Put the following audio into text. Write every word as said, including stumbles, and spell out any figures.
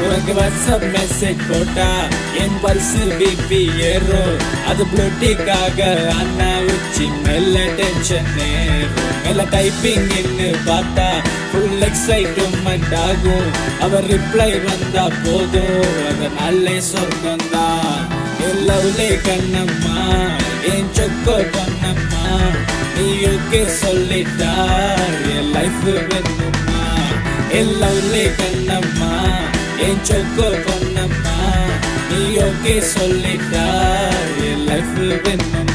உனக்கு WhatsApp message போட்டா என் pulse BP ஏறும். அது ப்ளூட்டிக்காக அண்ணா உச்சி மேல டென்ஷன் ஏறும். மேல டைப்பிங் இன்னு பார்த்தா ஃபுல் எக்ஸைட்மெண்ட் ஆகும். அவர் ரிப்ளை வந்தா போதும் அதனாலே சொர்க்கம் தான். என் லவ்லே கண்ணம்மா என் சொக்கோ பொண்ணம்மா நீ ஓகே சொல்லிட்டா என் லைஃப் வேணுமா. என் லவ்லே கண்ணம்மா என் சொக்கோ பொண்ணம்மா நீ ஓகே சொல்லிட்டா என் லைஃப் வேணுமா.